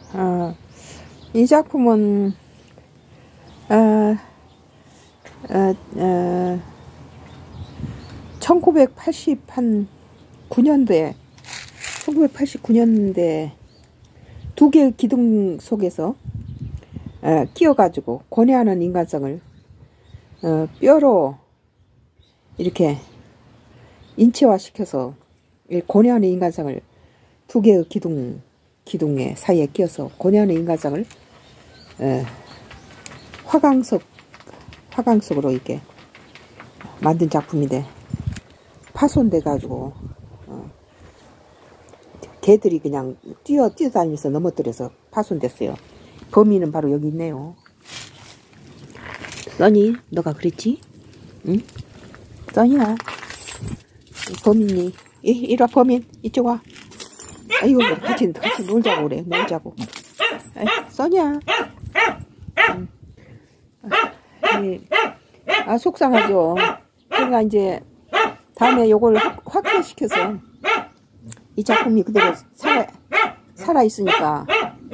이 작품은 1989년도에 두 개의 기둥 속에서 끼어가지고 고뇌하는 인간성을 뼈로 이렇게 인체화시켜서 고뇌하는 인간성을 두 개의 기둥의 사이에 끼어서 고뇌하는 인간성을 화강석으로 이렇게 만든 작품인데, 파손돼 가지고 개들이 그냥 뛰어다니면서 넘어뜨려서 파손됐어요. 범인은 바로 여기 있네요. 써니, 너가 그랬지? 응? 써니야, 범인이 이리 와. 범인 이쪽 와. 아이고, 같이 놀자고 그래. 놀자고. 써니야. 속상하죠. 그러니까 이제 다음에 요걸 확대시켜서 이 작품이 그대로 살아있으니까,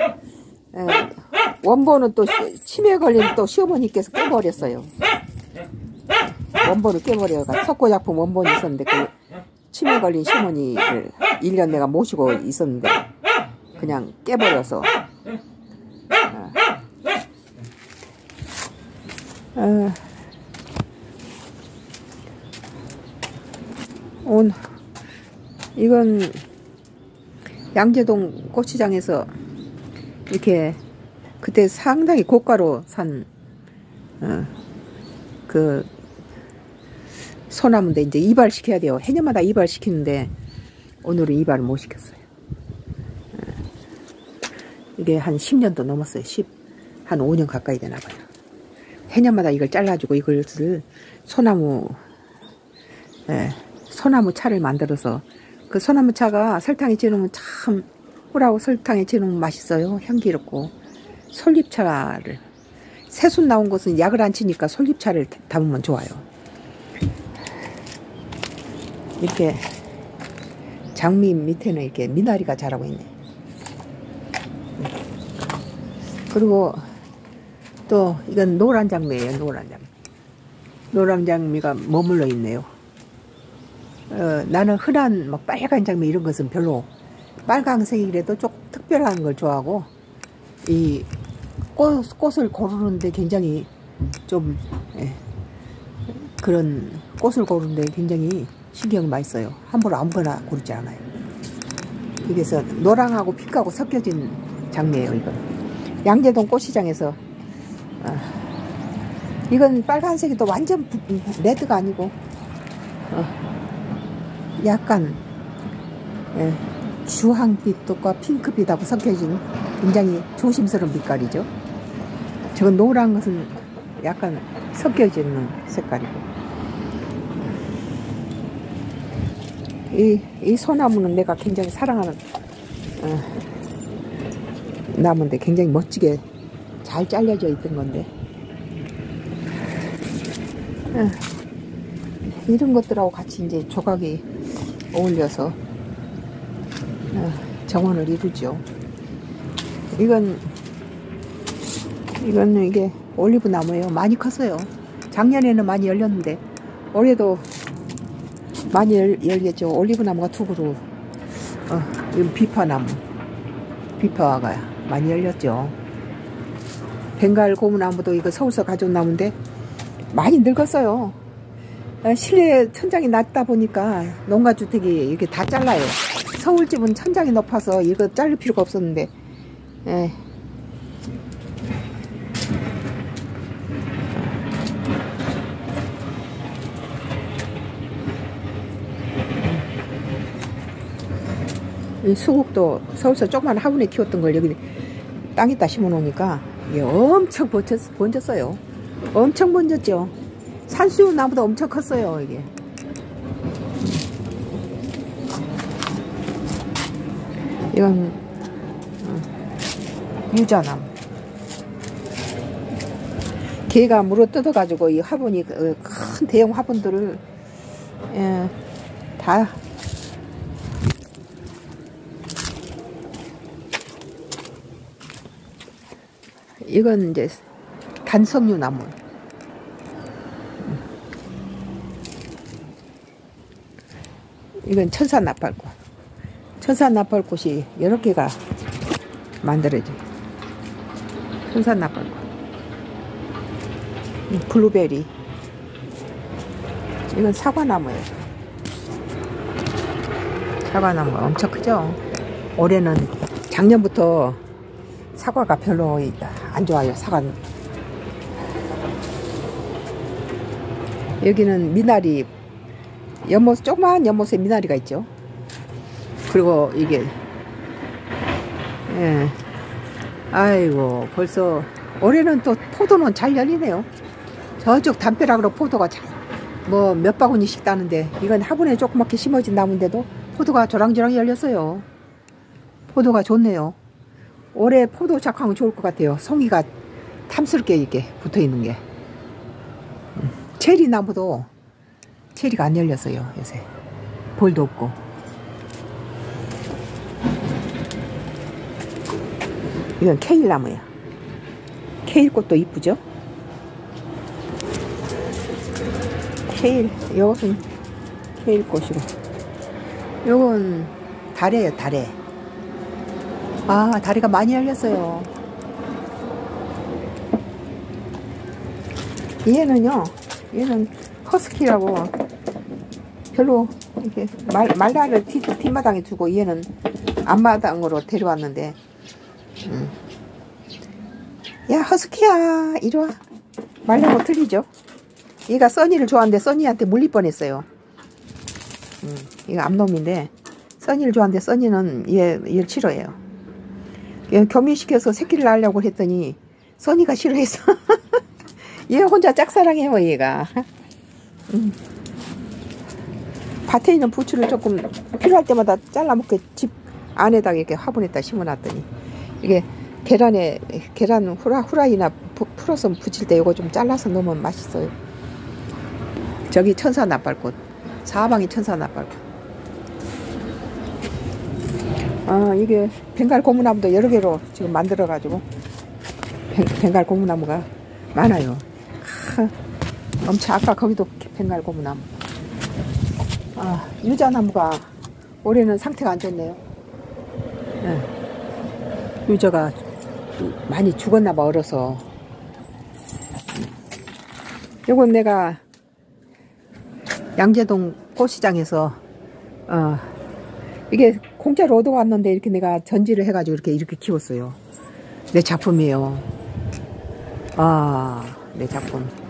원본은 또 치매 걸린 또 시어머니께서 깨버렸어요. 원본을 깨버려가 석고 작품 원본이 있었는데, 그 치매 걸린 시어머니를 1년 내가 모시고 있었는데 그냥 깨버려서 이건 양재동 꽃시장에서 이렇게 그때 상당히 고가로 산 그 소나무인데, 이제 이발시켜야 돼요. 해년마다 이발시키는데 오늘은 이발을 못 시켰어요. 이게 한 10년도 넘었어요. 한 5년 가까이 되나 봐요. 해년마다 이걸 잘라주고 이것을 소나무 차를 만들어서, 그 소나무 차가 설탕에 지으면 참 꿀하고 설탕에 지으면 맛있어요. 향기롭고. 솔잎차를, 새순 나온 것은 약을 안 치니까 솔잎차를 담으면 좋아요. 이렇게 장미 밑에는 이렇게 미나리가 자라고 있네. 그리고 또 이건 노란 장미예요. 노란 장미가 머물러 있네요. 나는 흔한 막 빨간 장미 이런 것은 별로, 빨강색이라도 좀 특별한 걸 좋아하고, 이 꽃을 고르는데 굉장히 좀 그런 꽃을 고르는데 굉장히 신경을 많이 써요. 함부로 아무거나 고르지 않아요. 그래서 노랑하고 핑크하고 섞여진 장미예요. 이건 양재동 꽃시장에서, 이건 빨간색이 또 완전 레드가 아니고 약간 주황빛과 핑크빛하고 섞여진 굉장히 조심스러운 빛깔이죠. 저건 노란 것은 약간 섞여지는 색깔이고, 이 소나무는 내가 굉장히 사랑하는 나무인데 굉장히 멋지게 잘 잘려져 있던 건데, 이런 것들하고 같이 이제 조각이 어울려서 정원을 이루죠. 이건 이게 올리브 나무예요. 많이 컸어요. 작년에는 많이 열렸는데 올해도 많이 열렸죠. 올리브 나무가 두 그루. 이건 비파가 많이 열렸죠. 벵갈 고무나무도 이거 서울서 가져온 나무인데 많이 늙었어요. 실내 천장이 낮다 보니까 농가주택이 이렇게 다 잘라요. 서울집은 천장이 높아서 이거 자를 필요가 없었는데, 이 수국도 서울서 조그만 화분에 키웠던 걸 여기 땅에다 심어 놓으니까 이게 엄청 번졌어요. 엄청 번졌죠. 산수유 나무도 엄청 컸어요. 이게 이건 유자나무. 개가 물어 뜯어 가지고 이 화분이, 큰 대형 화분들을 다 이건 이제 단석류 나무. 이건 천사나팔꽃. 천사나팔꽃이 여러 개가 만들어져요. 천사나팔꽃. 블루베리. 이건 사과나무예요. 사과나무가 엄청 크죠. 올해는 작년부터 사과가 별로 안 좋아요. 사과. 여기는 미나리, 연못, 조그만 연못에 미나리가 있죠. 그리고 이게, 예. 아이고, 벌써, 올해는 또 포도는 잘 열리네요. 저쪽 담벼락으로 포도가 잘, 뭐 몇 바구니씩 따는데, 이건 화분에 조그맣게 심어진 나무인데도 포도가 조랑조랑 열렸어요. 포도가 좋네요. 올해 포도 작황은 좋을 것 같아요. 송이가 탐스럽게 이렇게 붙어 있는 게. 체리 나무도 체리가 안 열렸어요, 요새. 볼도 없고. 이건 케일 나무야. 케일 꽃도 이쁘죠? 케일, 이것은 케일 꽃이고. 요건 다래예요, 다래. 아, 다리가 많이 열렸어요. 얘는요, 얘는 허스키라고 별로 이렇게 말라를 뒷마당에 두고 얘는 앞마당으로 데려왔는데, 야, 허스키야, 이리 와. 말라고 들리죠? 얘가 써니를 좋아하는데 써니한테 물릴 뻔했어요. 얘가 암놈인데 써니를 좋아하는데 써니는 얘를 싫어해요. 교미시켜서 새끼를 낳으려고 했더니 써니가 싫어해서 얘 혼자 짝사랑해요. 얘가. 밭에 있는 부추를 조금 필요할 때마다 잘라먹게 집 안에다가 이렇게 화분에다 심어놨더니 이게 계란 후라이나 풀어서 부칠 때 이거 좀 잘라서 넣으면 맛있어요. 저기 천사나팔꽃, 사방이 천사나팔꽃. 아, 이게 벵갈 고무나무도 여러 개로 지금 만들어가지고 벵갈 고무나무가 많아요. 엄청 아까 거기도 벵갈 고무나무. 아, 유자나무가 올해는 상태가 안 좋네요. 네. 유자가 많이 죽었나봐, 얼어서. 요건 내가 양재동 꽃시장에서 이게 공짜로 얻어왔는데 이렇게 내가 전지를 해가지고 이렇게 키웠어요. 내 작품이에요. 아, 내 작품.